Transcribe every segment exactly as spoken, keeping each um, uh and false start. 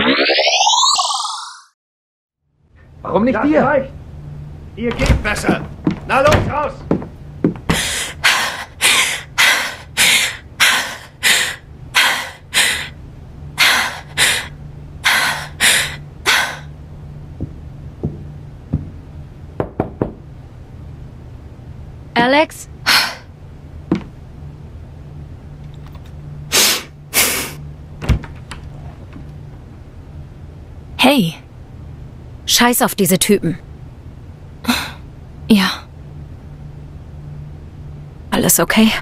Warum nicht Ja, wir? vielleicht. Ihr geht besser. Na los, raus! Alex? Hey. Scheiß auf diese Typen. Ja. Alles okay?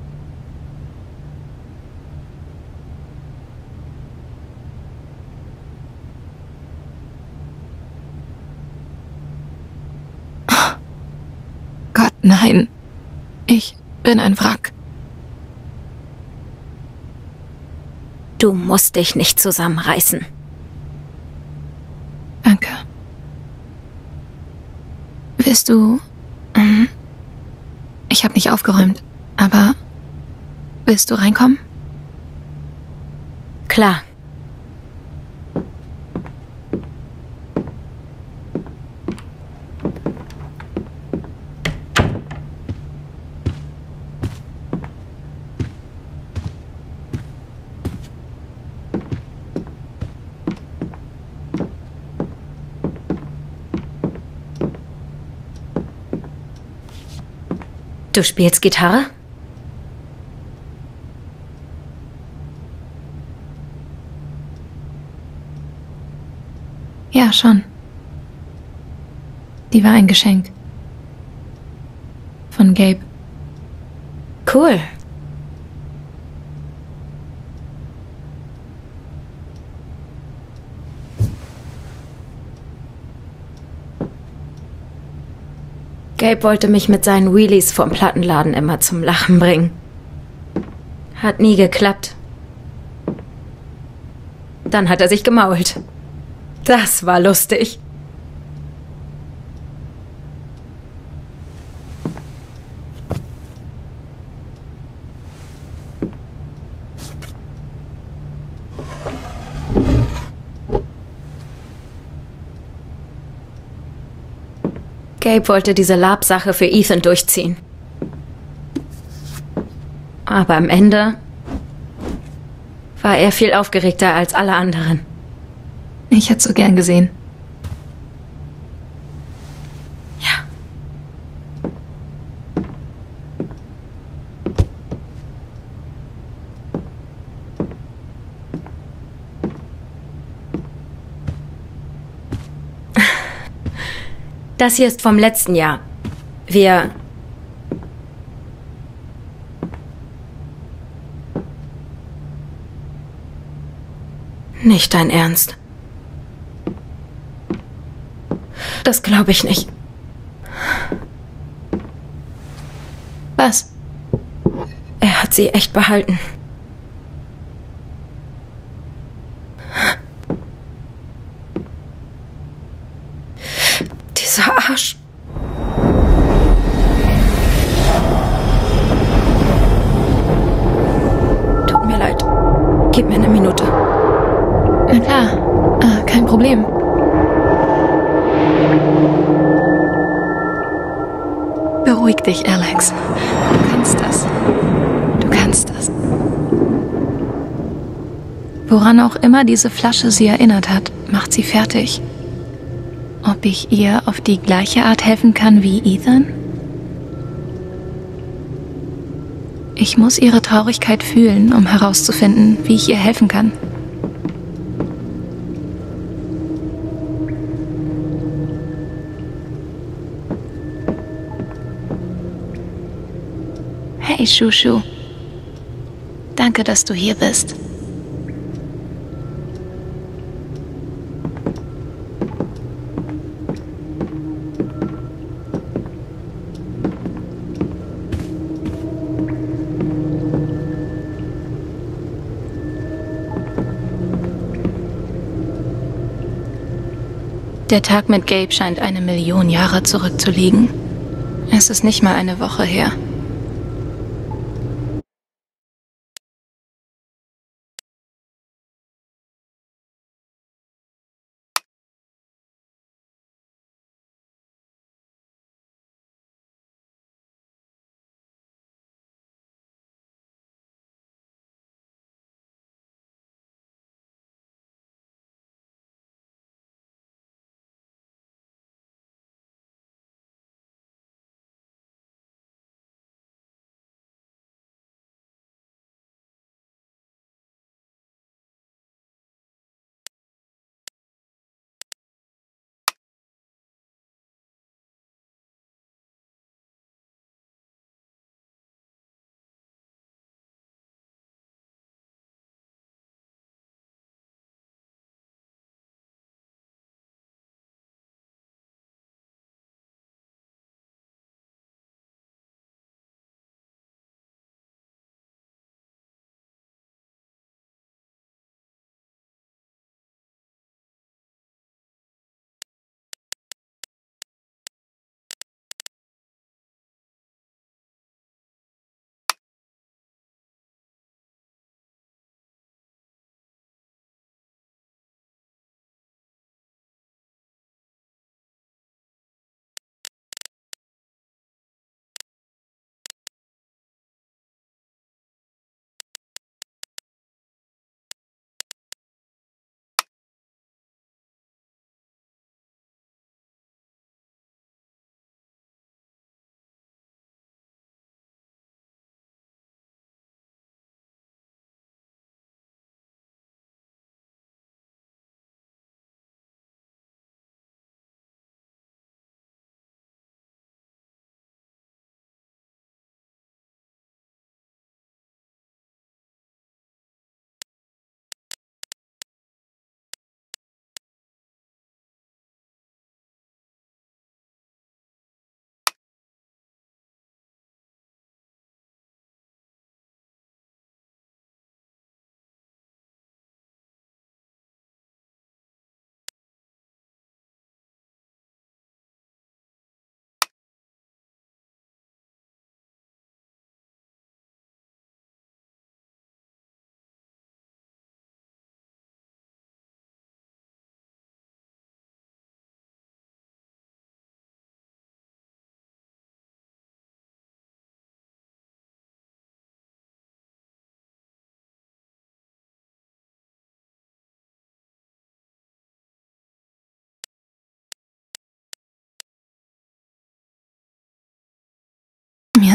Gott, nein. Ich bin ein Wrack. Du musst dich nicht zusammenreißen. Danke. Willst du... Mhm. Ich habe nicht aufgeräumt, aber... Willst du reinkommen? Klar. Du spielst Gitarre? Ja, schon. Die war ein Geschenk. Von Gabe. Cool. Gabe wollte mich mit seinen Wheelies vom Plattenladen immer zum Lachen bringen. Hat nie geklappt. Dann hat er sich gemault. Das war lustig. Gabe wollte diese Lab-Sache für Ethan durchziehen. Aber am Ende war er viel aufgeregter als alle anderen. Ich hätte so gern gesehen. Ja. Das hier ist vom letzten Jahr. Wir... Nicht dein Ernst. Das glaube ich nicht. Was? Er hat sie echt behalten. Dieser Arsch. Tut mir leid. Gib mir eine Minute. Na klar. Ah, kein Problem. Beruhig dich, Alex. Du kannst das. Du kannst das. Woran auch immer diese Flasche sie erinnert hat, macht sie fertig. Ob ich ihr auf die gleiche Art helfen kann wie Ethan? Ich muss ihre Traurigkeit fühlen, um herauszufinden, wie ich ihr helfen kann. Hey, Shushu. Danke, dass du hier bist. Der Tag mit Gabe scheint eine Million Jahre zurückzuliegen. Es ist nicht mal eine Woche her.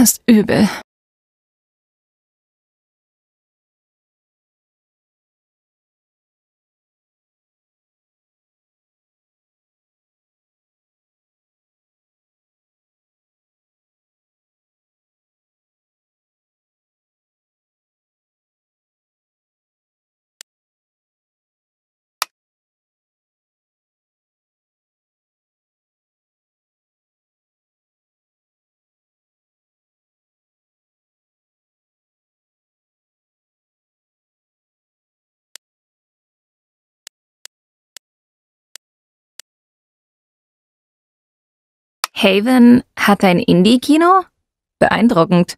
ist übel. Haven hat ein Indie-Kino? Beeindruckend.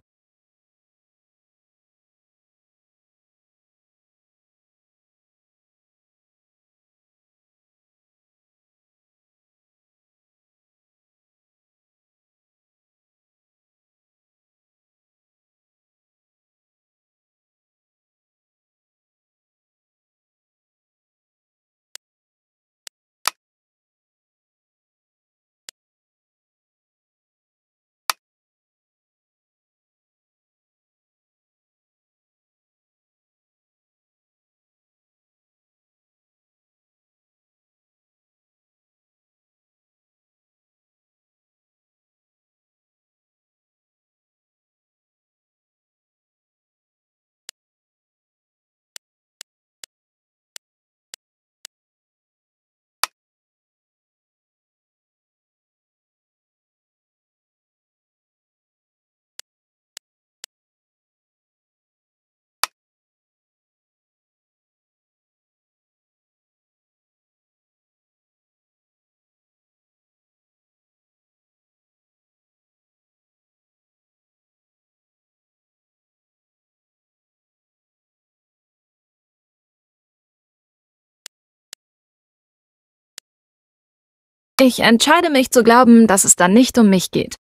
Ich entscheide mich zu glauben, dass es dann nicht um mich geht.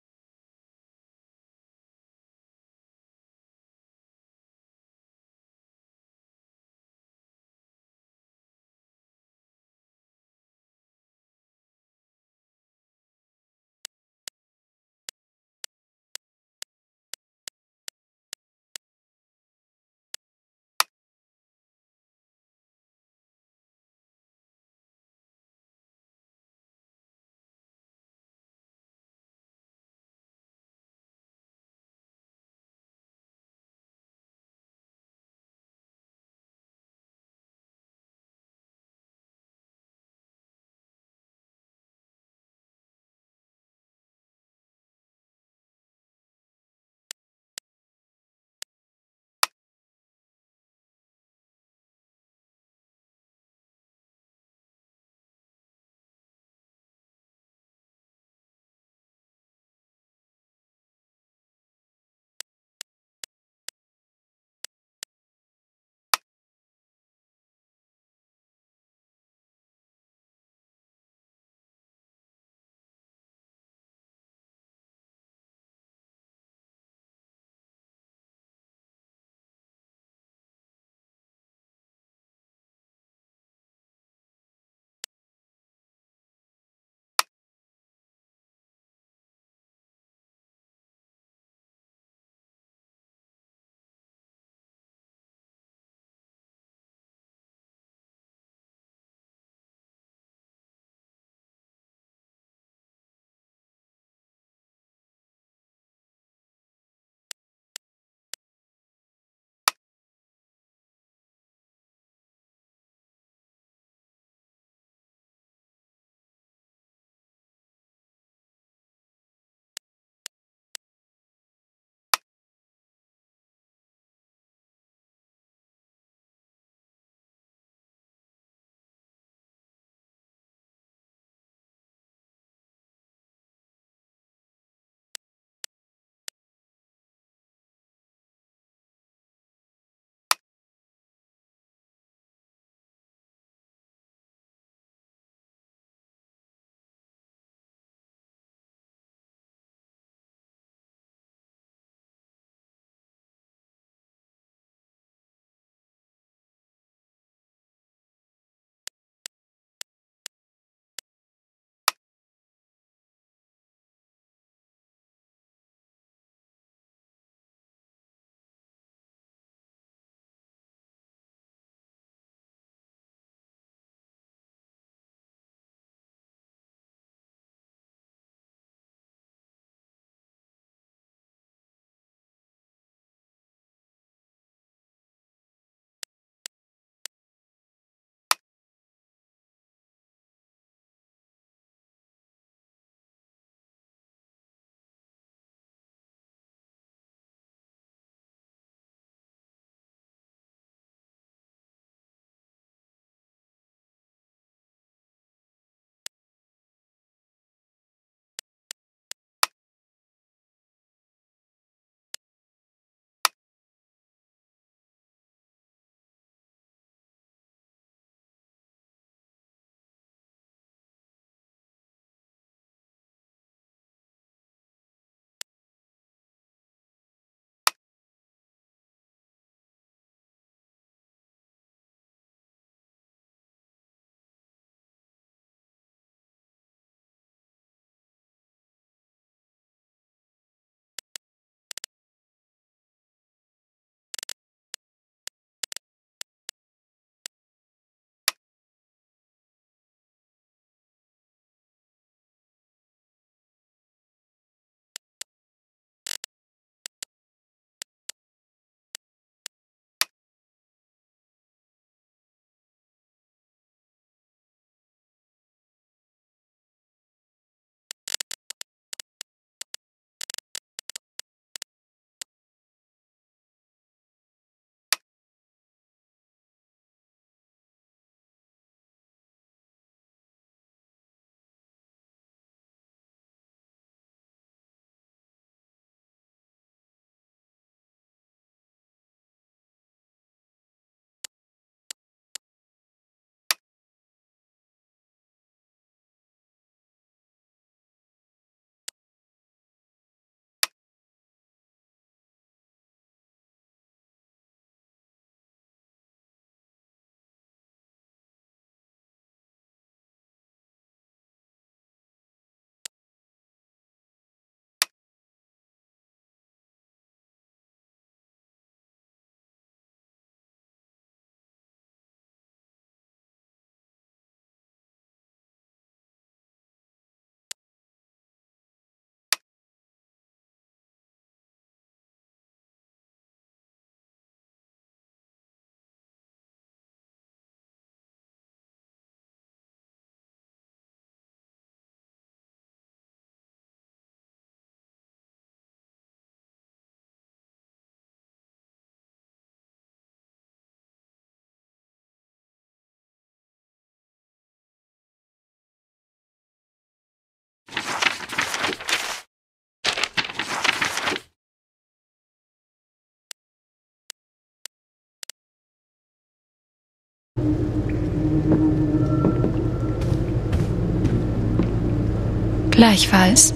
Gleichfalls.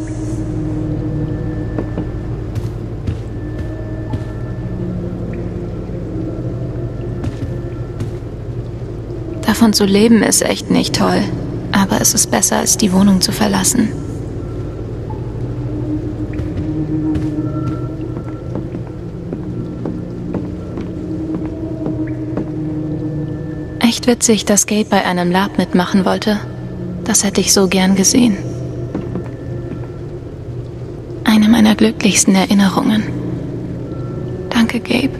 Davon zu leben ist echt nicht toll, aber es ist besser, als die Wohnung zu verlassen. Echt witzig, dass Gabe bei einem Lab mitmachen wollte. Das hätte ich so gern gesehen. Eine meiner glücklichsten Erinnerungen. Danke, Gabe.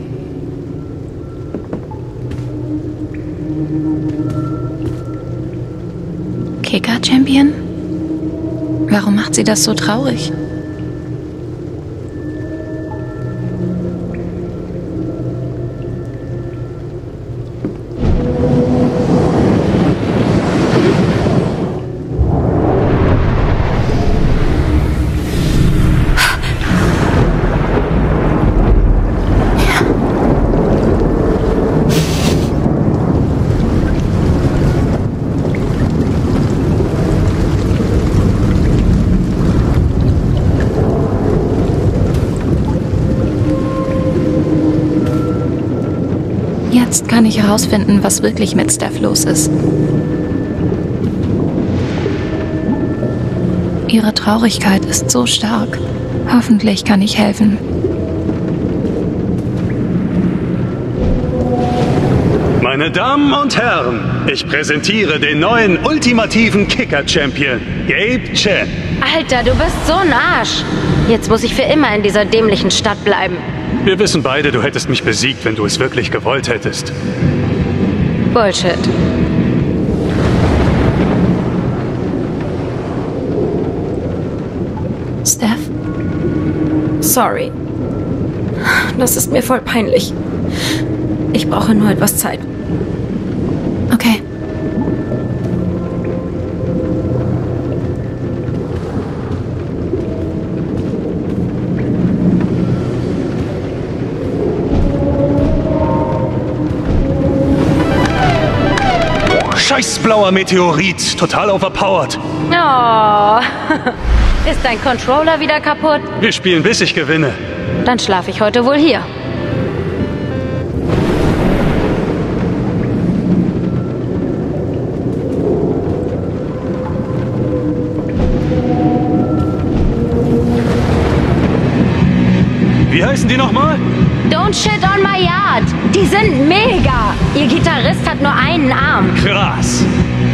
Kicker-Champion? Warum macht sie das so traurig? Jetzt kann ich herausfinden, was wirklich mit Steph los ist. Ihre Traurigkeit ist so stark. Hoffentlich kann ich helfen. Meine Damen und Herren, ich präsentiere den neuen ultimativen Kicker-Champion, Gabe Chen. Alter, du bist so ein Arsch. Jetzt muss ich für immer in dieser dämlichen Stadt bleiben. Wir wissen beide, du hättest mich besiegt, wenn du es wirklich gewollt hättest. Bullshit. Steph? Sorry. Das ist mir voll peinlich. Ich brauche nur etwas Zeit. Okay. Scheiß blauer Meteorit, total overpowered. Oh. Ist dein Controller wieder kaputt? Wir spielen, bis ich gewinne. Dann schlafe ich heute wohl hier. Wie heißen die nochmal? Don't shit on my yard. Die sind mega. Ihr Gitarrist hat nur einen Arm. Krass.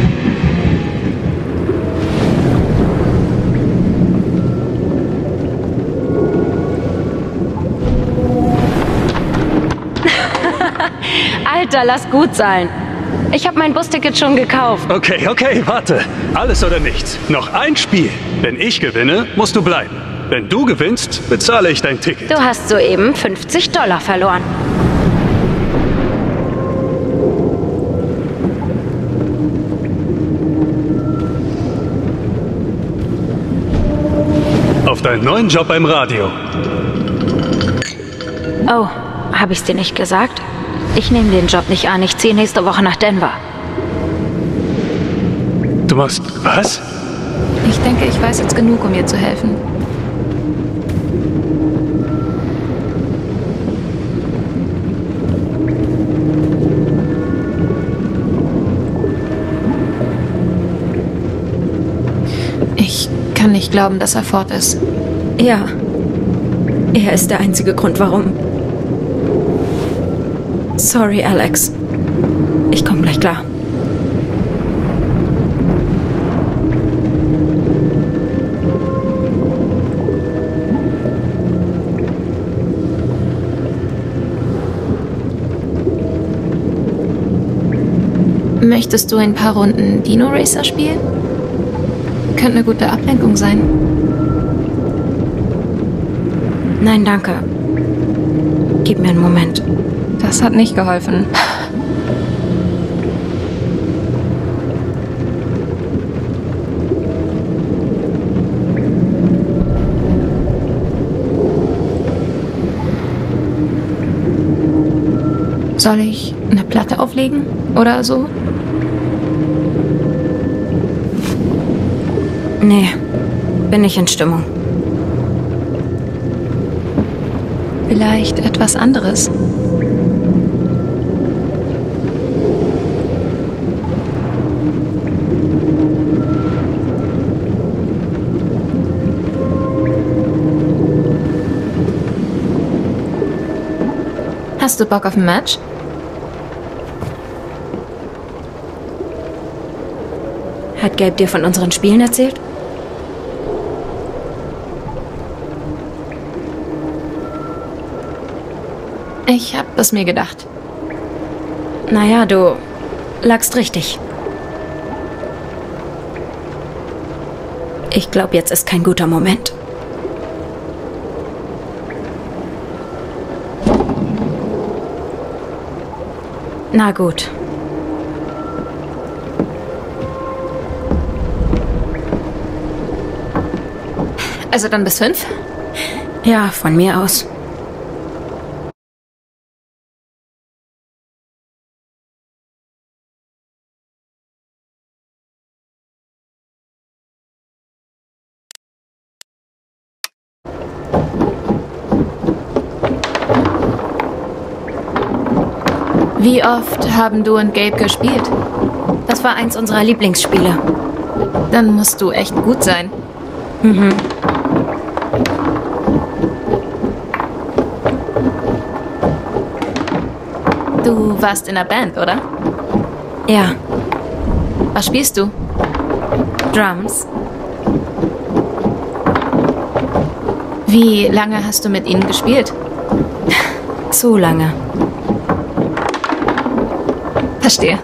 Alter, lass gut sein. Ich habe mein Busticket schon gekauft. Okay, okay, warte. Alles oder nichts. Noch ein Spiel. Wenn ich gewinne, musst du bleiben. Wenn du gewinnst, bezahle ich dein Ticket. Du hast soeben fünfzig Dollar verloren. Auf deinen neuen Job beim Radio. Oh, habe ich's dir nicht gesagt? Ich nehme den Job nicht an. Ich ziehe nächste Woche nach Denver. Du machst was? Ich denke, ich weiß jetzt genug, um ihr zu helfen. Ich kann nicht glauben, dass er fort ist. Ja. Er ist der einzige Grund, warum. Sorry, Alex. Ich komme gleich klar. Möchtest du ein paar Runden Dino Racer spielen? Könnte eine gute Ablenkung sein. Nein, danke. Gib mir einen Moment. Das hat nicht geholfen. Soll ich eine Platte auflegen oder so? Nee, bin nicht in Stimmung. Vielleicht etwas anderes. Hast du Bock auf ein Match? Hat Gabe dir von unseren Spielen erzählt? Ich hab es mir gedacht. Naja, du lagst richtig. Ich glaube, jetzt ist kein guter Moment. Na gut. Also dann bis fünf? Ja, von mir aus. Wie oft haben du und Gabe gespielt? Das war eins unserer Lieblingsspiele. Dann musst du echt gut sein. Mhm. Du warst in der Band, oder? Ja, Was spielst du? Drums. Wie lange hast du mit ihnen gespielt? Zu lange. Verstehe.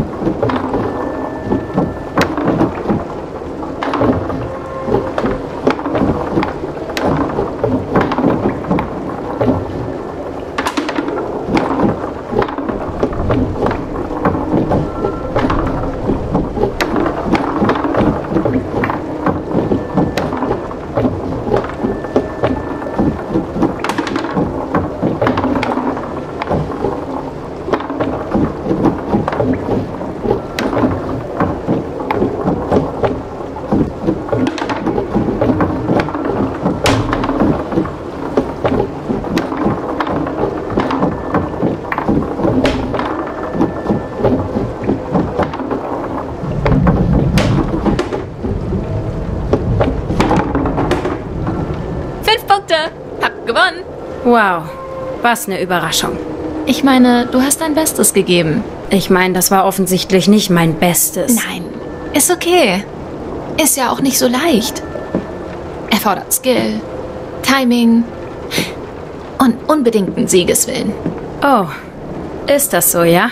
Fünf Punkte. Hab gewonnen. Wow, was eine Überraschung. Ich meine, du hast dein Bestes gegeben. Ich meine, das war offensichtlich nicht mein Bestes. Nein, ist okay. Ist ja auch nicht so leicht. Erfordert Skill, Timing und unbedingten Siegeswillen. Oh, ist das so, ja?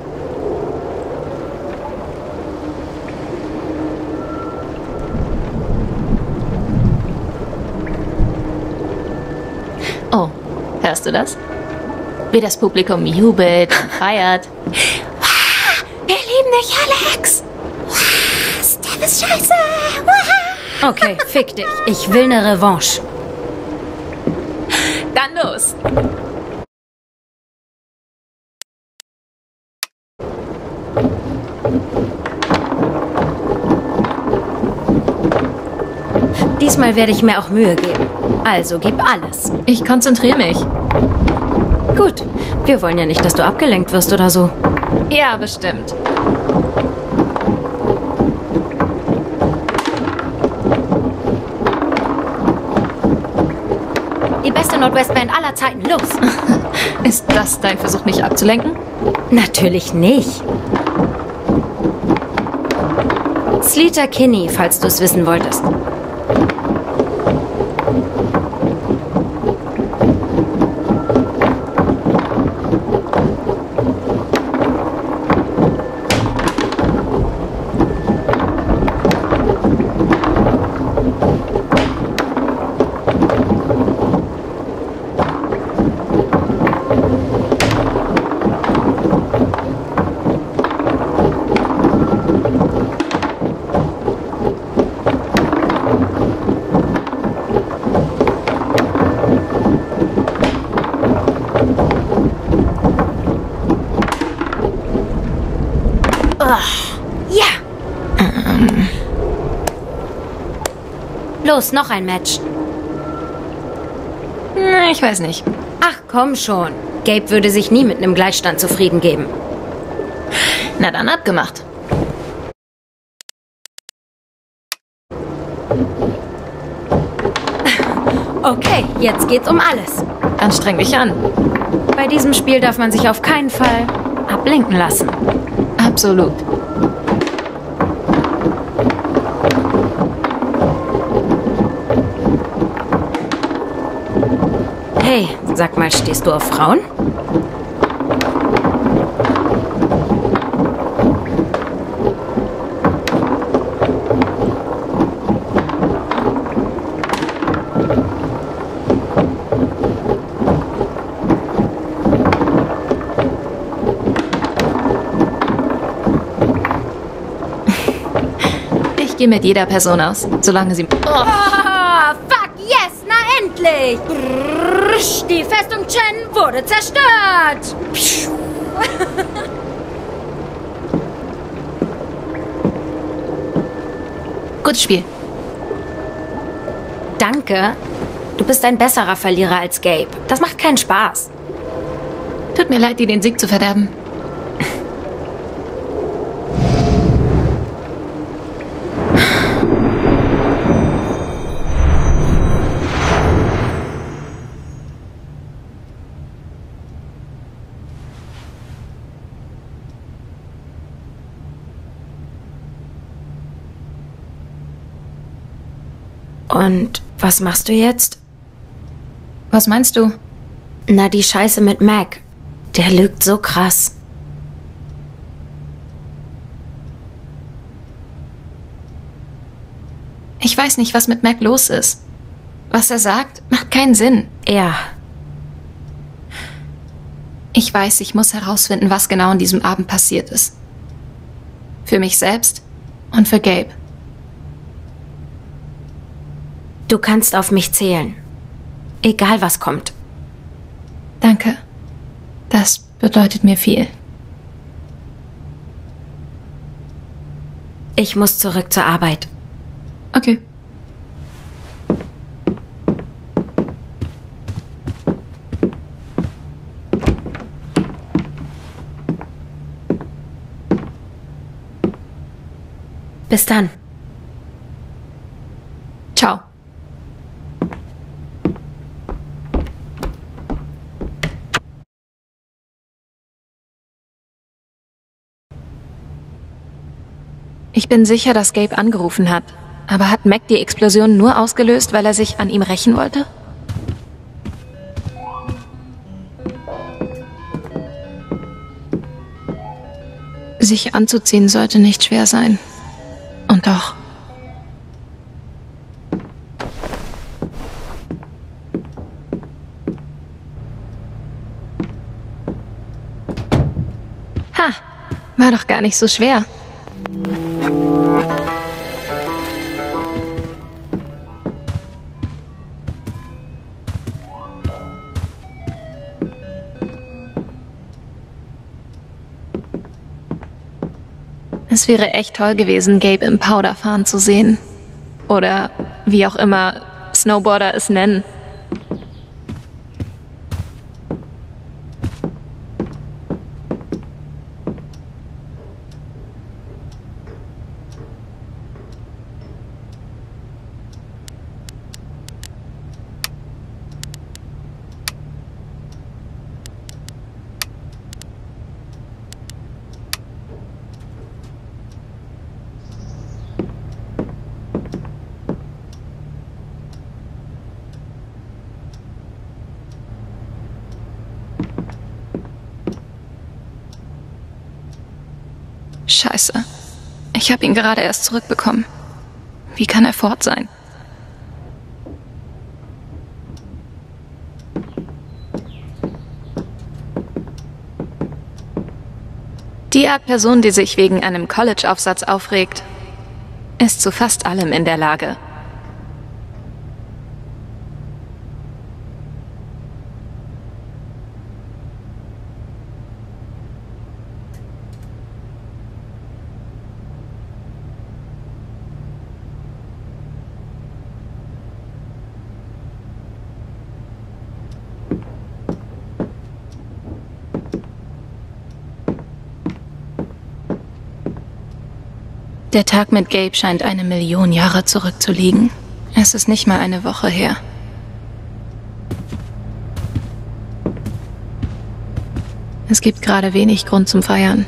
Oh, hörst du das? Wie das Publikum jubelt und feiert. Wir lieben dich, Alex! Steph ist scheiße! Okay, fick dich. Ich will eine Revanche. Dann los! Diesmal werde ich mir auch Mühe geben. Also gib alles. Ich konzentriere mich. Gut, wir wollen ja nicht, dass du abgelenkt wirst oder so. Ja, bestimmt. Die beste Nordwest-Band aller Zeiten, los! Ist das dein Versuch, mich abzulenken? Natürlich nicht. Sleater Kinney, falls du es wissen wolltest. Oh, ja! Ähm. Los, noch ein Match. Na, ich weiß nicht. Ach, komm schon. Gabe würde sich nie mit einem Gleichstand zufrieden geben. Na dann, abgemacht. Okay, jetzt geht's um alles. Dann streng dich an. Bei diesem Spiel darf man sich auf keinen Fall ablenken lassen. Absolut. Hey, sag mal, stehst du auf Frauen? Ich gehe mit jeder Person aus, solange sie... Oh. Oh, fuck yes, na endlich! Brrr, die Festung Chen wurde zerstört! Gutes Spiel. Danke. Du bist ein besserer Verlierer als Gabe. Das macht keinen Spaß. Tut mir leid, dir den Sieg zu verderben. Und was machst du jetzt? Was meinst du? Na, die Scheiße mit Mac. Der lügt so krass. Ich weiß nicht, was mit Mac los ist. Was er sagt, macht keinen Sinn. Ja. Ich weiß, ich muss herausfinden, was genau an diesem Abend passiert ist. Für mich selbst und für Gabe. Du kannst auf mich zählen. Egal, was kommt. Danke. Das bedeutet mir viel. Ich muss zurück zur Arbeit. Okay. Bis dann. Ciao. Ich bin sicher, dass Gabe angerufen hat. Aber hat Mac die Explosion nur ausgelöst, weil er sich an ihm rächen wollte? Sich anzuziehen sollte nicht schwer sein. Und doch. Ha, war doch gar nicht so schwer. Es wäre echt toll gewesen, Gabe im Powder fahren zu sehen. Oder wie auch immer Snowboarder es nennen. Scheiße. Ich habe ihn gerade erst zurückbekommen. Wie kann er fort sein? Die Art Person, die sich wegen einem College-Aufsatz aufregt, ist zu fast allem in der Lage. Der Tag mit Gabe scheint eine Million Jahre zurückzuliegen. Es ist nicht mal eine Woche her. Es gibt gerade wenig Grund zum Feiern.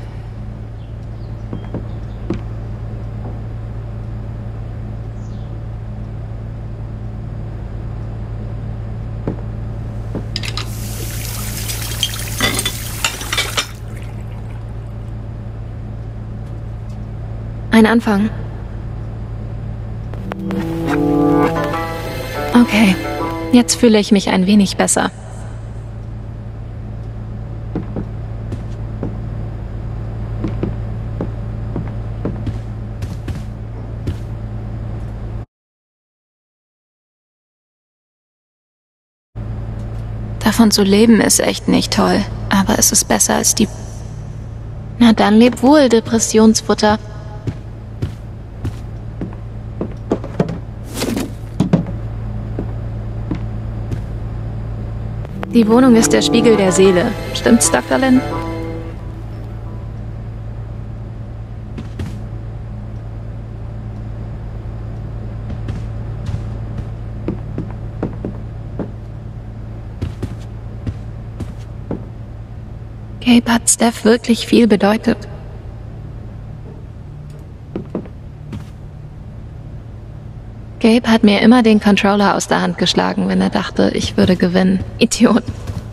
Ein Anfang. Okay, jetzt fühle ich mich ein wenig besser. Davon zu leben ist echt nicht toll, aber es ist besser als die... Na dann leb wohl, Depressionsfutter. Die Wohnung ist der Spiegel der Seele. Stimmt's, Doktor Lin? Gabe hat Steph wirklich viel bedeutet. Gabe hat mir immer den Controller aus der Hand geschlagen, wenn er dachte, ich würde gewinnen. Idiot.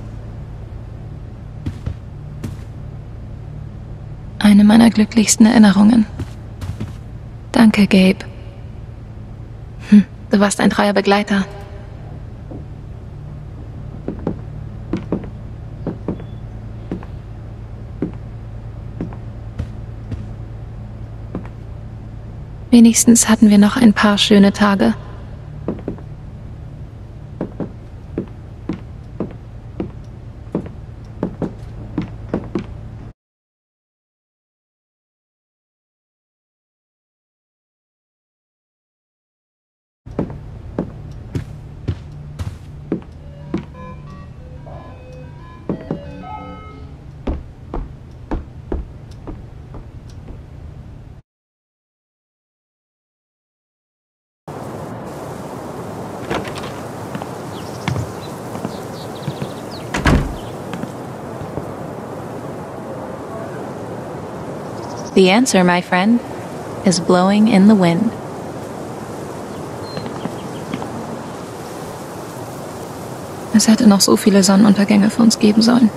Eine meiner glücklichsten Erinnerungen. Danke, Gabe. Hm, du warst ein treuer Begleiter. Wenigstens hatten wir noch ein paar schöne Tage. The answer, my friend, is blowing in the wind. Es hätte noch so viele Sonnenuntergänge für uns geben sollen.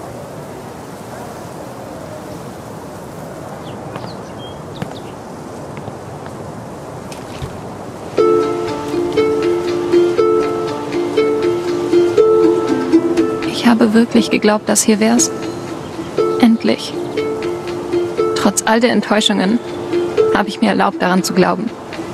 Ich habe wirklich geglaubt, dass hier wär's. Endlich. Trotz all der Enttäuschungen habe ich mir erlaubt, daran zu glauben.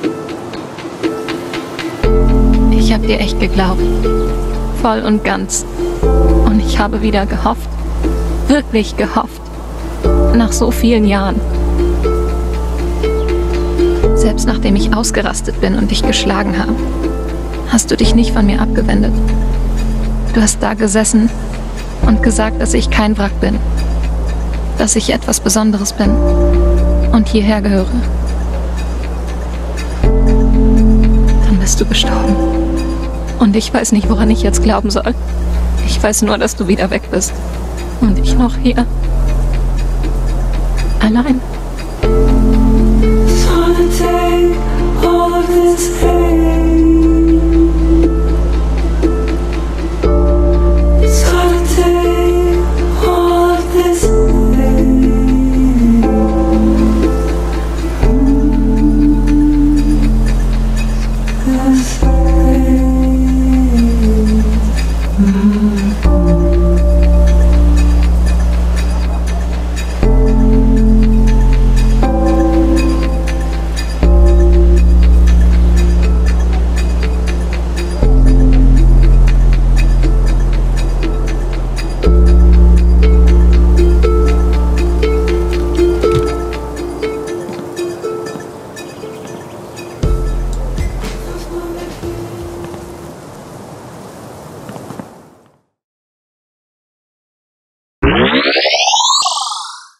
Ich habe dir echt geglaubt. Voll und ganz. Und ich habe wieder gehofft. Wirklich gehofft. Nach so vielen Jahren. Selbst nachdem ich ausgerastet bin und dich geschlagen habe, hast du dich nicht von mir abgewendet. Du hast da gesessen und gesagt, dass ich kein Wrack bin. Dass ich etwas Besonderes bin und hierher gehöre. Dann bist du gestorben. Und ich weiß nicht, woran ich jetzt glauben soll. Ich weiß nur, dass du wieder weg bist. Und ich noch hier. Allein. You